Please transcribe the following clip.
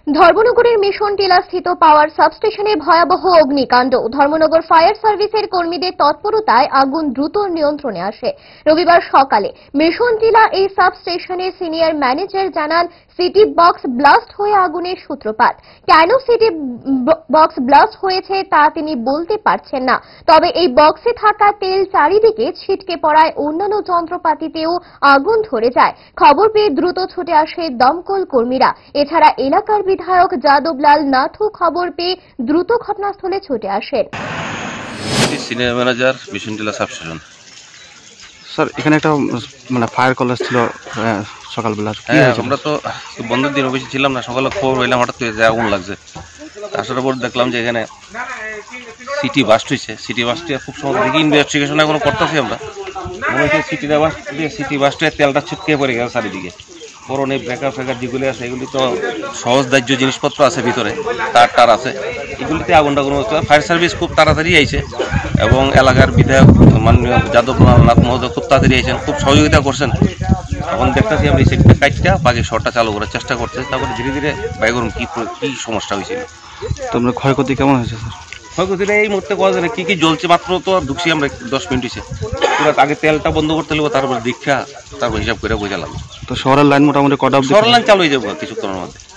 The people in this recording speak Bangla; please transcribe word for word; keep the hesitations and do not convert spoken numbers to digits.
ধর্মনগরের মিশন টিলাস্থিত পাওয়ার সাবস্টেশনে ভয়াবহ অগ্নিকাণ্ড। ধর্মনগর ফায়ার সার্ভিসের কর্মীদের তৎপরতায় আগুন দ্রুত নিয়ন্ত্রণে আসে। রবিবার সকালে মিশন টিলা এই সাবস্টেশনের সিনিয়র ম্যানেজার জানান, সিটি বক্স ব্লাস্ট হয়ে আগুনের সূত্রপাত। কেন সিটি বক্স ব্লাস্ট হয়েছে তা তিনি বলতে পারছেন না। তবে এই বক্সে থাকা তেল চারিদিকে ছিটকে পড়ায় অন্যান্য যন্ত্রপাতিতেও আগুন ধরে যায়। খবর পেয়ে দ্রুত ছুটে আসে দমকল কর্মীরা। এছাড়া এলাকার বিধায়ক যাদবলাল নাথু খবর পেয়ে দ্রুত ঘটনাস্থলে ছুটে আসেন। Senior manager Mission Tila substation. Sir, এখানে একটা মানে ফায়ার কলেজ ছিল সকালবেলা। হ্যাঁ, আমরা তো বন্ধের দিন অফিসে ছিলাম না। সকালে খবর হইলাম হঠাৎ করে যে আগুন লাগছে। আসার পর দেখলাম যে এখানে সিটি বাস্ট হয়েছে। সিটি বাস্ট খুব সময় দেখি ইনভেস্টিগেশন এখনো করতেছি আমরা। মনে হচ্ছে সিটিটা বাস্ট দিয়ে সিটি বাস্টে তেলটা ছিটকে পড়ে গেছে চারিদিকে। পুরনো ব্রেকার ফ্রেকার যেগুলি আছে এগুলি তো সহজ দাহ্য জিনিসপত্র আছে ভিতরে, তার টার আছে, এগুলিতে আগুনটা কোনো ফায়ার সার্ভিস খুব তাড়াতাড়ি আইছে এবং এলাকার বিধায়ক মাননীয় যাদবলাল নাথ মহোদয় খুব তাড়াতাড়ি আইছেন, খুব সহযোগিতা করছেন। এখন দেখতেছি আমরা এই সেটটা কাজটা বাকি শর্টটা চালু করার চেষ্টা করছে। তারপরে ধীরে ধীরে বাইগরম কি কি সমস্যা হয়েছিল। তো আমরা ক্ষয়ক্ষতি কেমন হয়েছে স্যার? ক্ষয়ক্ষতিটা এই মুহূর্তে কথা যায় না, কি কি জ্বলছে মাত্র তো ঢুকছি আমরা দশ মিনিট হয়েছে। পুরো আগে তেলটা বন্ধ করতে লাগবে, তারপর দীক্ষা তারপর হিসাব করে বোঝা লাগবে। তো শহরের লাইন মোটামুটি কটা? শহরের লাইন চালু হয়ে যাবো কিছুক্ষণের মধ্যে।